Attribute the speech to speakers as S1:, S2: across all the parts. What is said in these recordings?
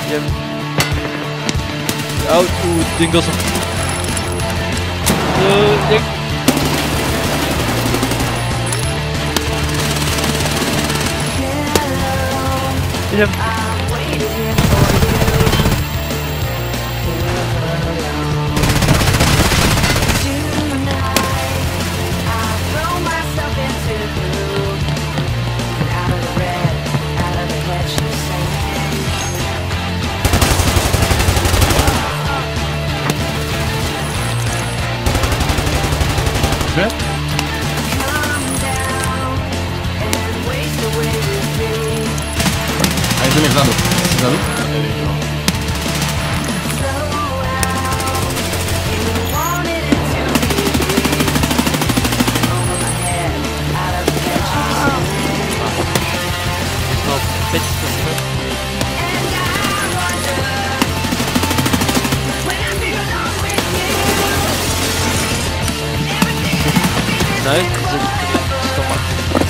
S1: Jdem. Dingo jsem. Jdem.
S2: Kde? A je to mi vzadu. Jsi vzadu?
S1: No, teď to ne, stomak.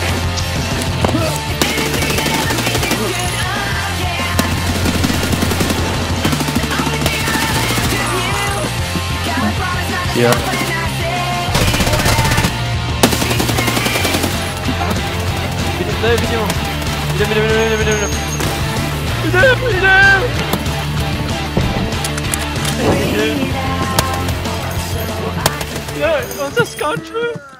S2: Jo.
S1: Ne, vidím ho. Jdem. Jo, on se skončil.